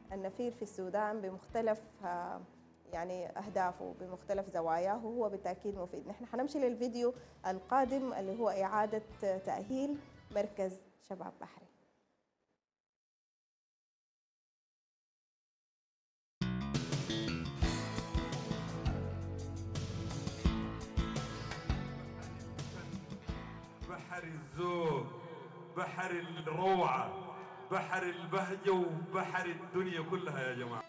النفير في السودان بمختلف يعني أهدافه بمختلف زواياه، وهو بالتأكيد مفيد. نحن حنمشي للفيديو القادم اللي هو إعادة تأهيل مركز شباب بحري. بحر الذوق، بحر الروعة، بحر البهجة، وبحر الدنيا كلها يا جماعة.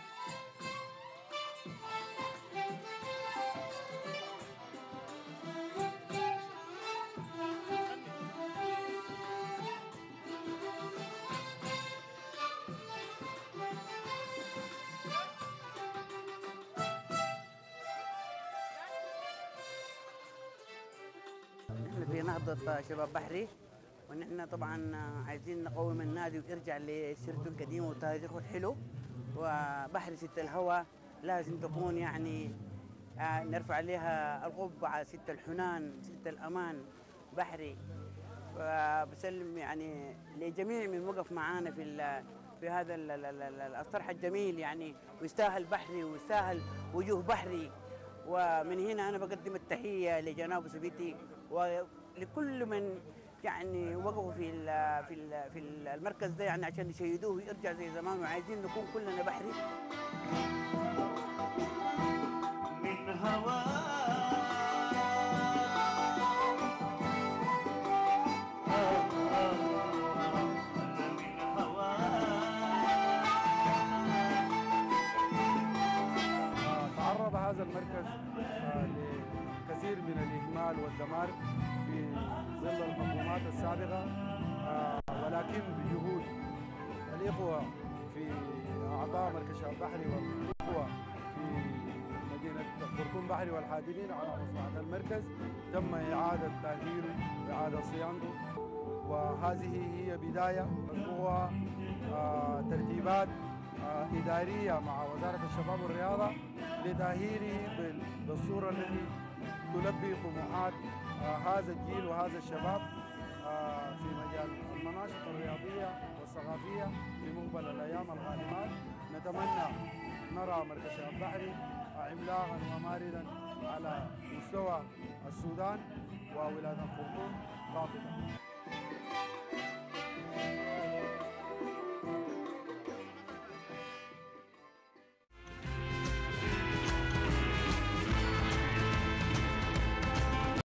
نحن في نهضة شباب بحري، ونحن طبعا عايزين نقوم النادي ويرجع لسيرته القديمة وتاريخه الحلو. وبحر ست الهوى لازم تكون يعني نرفع عليها القبعة، ست الحنان، ست الأمان بحري. وبسلم يعني لجميع من وقف معانا في هذا الطرح الجميل يعني، ويستاهل بحري ويستاهل وجوه بحري. ومن هنا أنا بقدم التحية لجناب سبيتي ولكل من يعني وقفوا في المركز ده يعني عشان يشيدوه ويرجع زي زمان، وعايزين نكون كلنا بحري. من هوا تعرض هذا المركز لكثير من الإهمال والدمار في ظل الحكومات السابقة، ولكن بجهود الإخوة في أعضاء مركز شباب بحري والإخوة في مدينة خرطوم بحري والحاضرين على مصلحة المركز تم إعادة تأهيله وإعادة صيانته. وهذه هي بداية هو ترتيبات إدارية مع وزارة الشباب والرياضة لتأهيله بالصورة التي تلبي طموحات هذا الجيل وهذا الشباب في مجال المناشط الرياضية والثقافية في مقبل الأيام القادمات. نتمنى نرى مركز شباب بحري عملاقا وماردا على مستوى السودان وولاية الخرطوم قاطبة.